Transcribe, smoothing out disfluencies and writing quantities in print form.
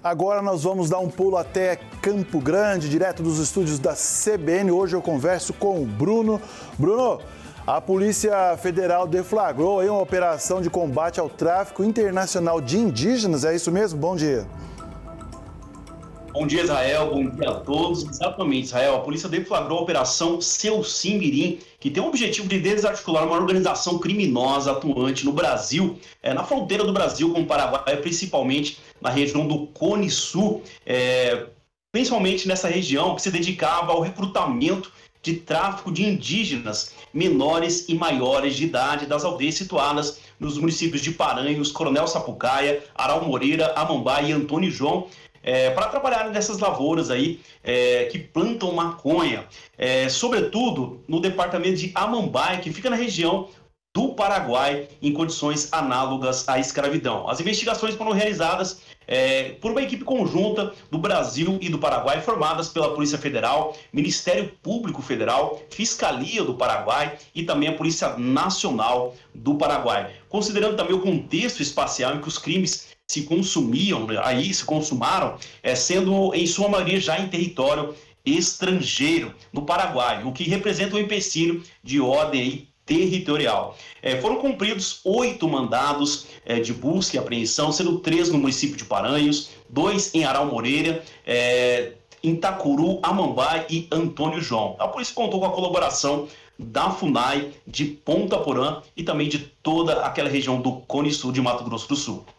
Agora nós vamos dar um pulo até Campo Grande, direto dos estúdios da CBN. Hoje eu converso com o Bruno. Bruno, a Polícia Federal deflagrou aí uma operação de combate ao tráfico internacional de indígenas, é isso mesmo? Bom dia. Bom dia, Israel. Bom dia a todos. Exatamente, Israel. A polícia deflagrou a Operação Ceuci Mirim, que tem o objetivo de desarticular uma organização criminosa atuante no Brasil, na fronteira do Brasil com o Paraguai, principalmente na região do Cone Sul, principalmente nessa região que se dedicava ao recrutamento de tráfico de indígenas menores e maiores de idade das aldeias situadas nos municípios de Paranhos, Coronel Sapucaia, Aral Moreira, Amambai e Antônio João, para trabalhar nessas lavouras aí que plantam maconha, sobretudo no departamento de Amambai, que fica na região do Paraguai, em condições análogas à escravidão. As investigações foram realizadas por uma equipe conjunta do Brasil e do Paraguai, formadas pela Polícia Federal, Ministério Público Federal, Fiscalia do Paraguai e também a Polícia Nacional do Paraguai. Considerando também o contexto espacial em que os crimes se consumaram, sendo em sua maioria já em território estrangeiro, no Paraguai, o que representa um empecilho de ordem territorial. Foram cumpridos 8 mandados de busca e apreensão, sendo 3 no município de Paranhos, 2 em Aral Moreira, em Itacuru, Amambai e Antônio João. A polícia contou com a colaboração da FUNAI de Ponta Porã e também de toda aquela região do Cone Sul de Mato Grosso do Sul.